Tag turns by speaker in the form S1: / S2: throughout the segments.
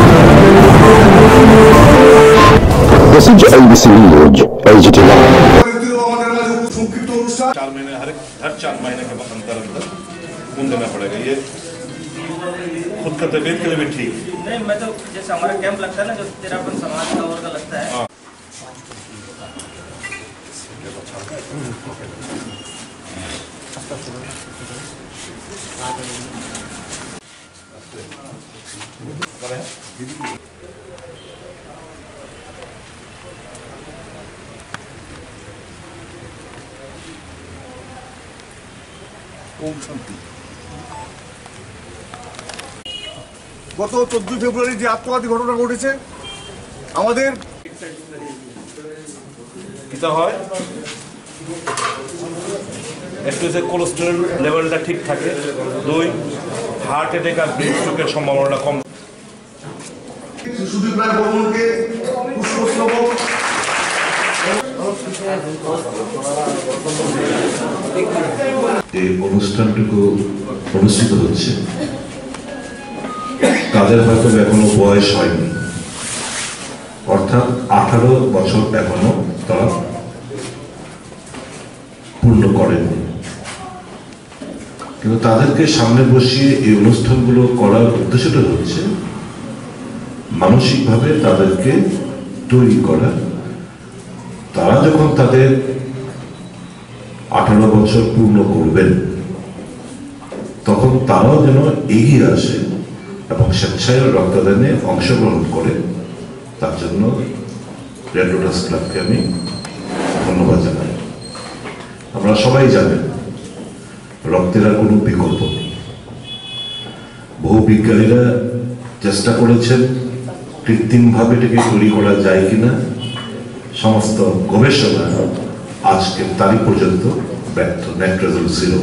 S1: This is ABC News, AGT Live।
S2: 4 महीने हर 4 महीने के अंतर खून देना पड़ेगा। ये खुद का तबीयत के लिए भी ठीक
S3: नहीं। मैं तो जैसे हमारा कैंप लगता है ना, जो तेरापन समाज का और का लगता है।
S4: গত 14 ফেব্রুয়ারি যে আত্মঘাতী ঘটনা ঘটেছে, আমাদের
S2: কিতা হয় একটু যে কোলেস্টেরল লেভেলটা ঠিক থাকে, 2 হার্ট অ্যাটাক আর ব্রেন স্ট্রোকের সম্ভাবনাটা কম।
S4: শিশুদের প্রায় বর্মনকে পুষ্পস্তবক
S5: এই অনুষ্ঠানটুকু অনুষ্ঠিত হচ্ছে, তাদের হয়তো এখনো বয়স হয়নি, অর্থাৎ 18 বছর এখনো তারা পূর্ণ করেননি, কিন্তু তাদেরকে সামনে বসিয়ে এই অনুষ্ঠানগুলো করার উদ্দেশ্যটা হচ্ছে মানসিকভাবে তাদেরকে তৈরি করা। তারা যখন তাদের 18 বছর পূর্ণ করবেন, তখন তারাও যেন এগিয়ে আসে এবং স্বেচ্ছায় রক্তদানে অংশগ্রহণ করে। তার জন্য রেড লোটাস ক্লাবকে আমি ধন্যবাদ জানাই। আপনারা সবাই জানেন রক্তের আর কোনো বিকল্প নেই। বহু বিজ্ঞানীরা চেষ্টা করেছেন কৃত্রিমভাবে এটাকে তৈরি করা যায় কিনা, সমস্ত গবেষণা আজকের তারিখ পর্যন্ত ব্যর্থ, নেট রেজাল্ট 0।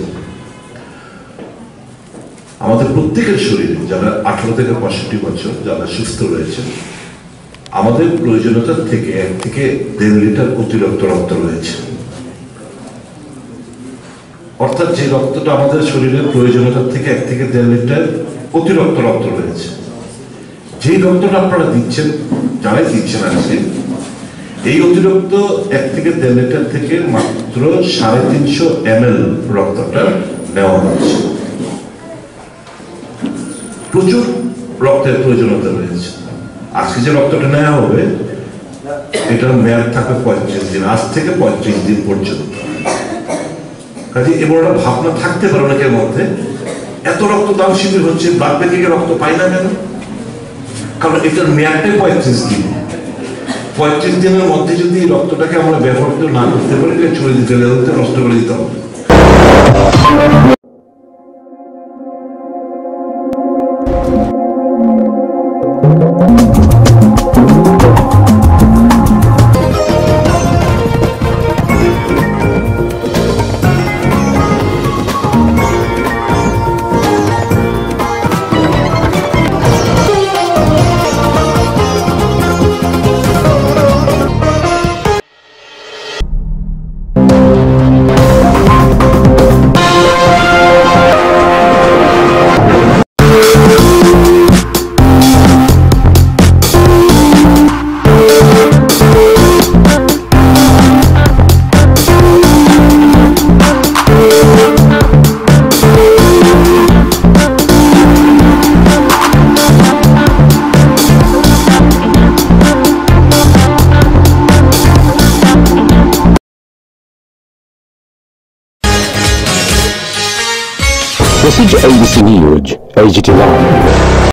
S5: আমাদের প্রত্যেকের শরীরে যারা 18 থেকে 65 বছর যারা সুস্থ রয়েছে, আমাদের প্রয়োজনীয়তার থেকে 1 থেকে 1.5 লিটার অতিরিক্ত রক্ত রয়েছে। অর্থাৎ যে রক্তটা আমাদের শরীরের প্রয়োজনীয়তার থেকে 1 থেকে 1.5 লিটার অতিরিক্ত রক্ত রয়েছে, যেই রক্তটা আপনারা দিচ্ছেন, যারাই দিচ্ছেন আজকে, এই অতিরিক্ত 1 থেকে 1.5 লিটার থেকে মাত্র 350 ml রক্তটা নেওয়া হচ্ছে। প্রচুর রক্তের প্রয়োজনীয়তা রয়েছে। আজকে যে রক্তটা নেওয়া হবে, এটার মেয়াদ থাকবে 35 দিন, আজ থেকে 35 দিন পর্যন্ত। কাজে এবার একটা ভাবনা থাকতে পারে অনেকের মধ্যে, এত রক্তদান শিবির হচ্ছে, ব্লাড ব্যাংকে রক্ত পাই না কেন? কারণ এটার মেয়াদটাই 35 দিন। 35 দিনের মধ্যে যদি রক্তটাকে আমরা ব্যবহার না করতে পারি, ছড়িয়ে দিতে হবে, নষ্ট করে দিতে হবে।
S1: This is ABC News, AGT Live।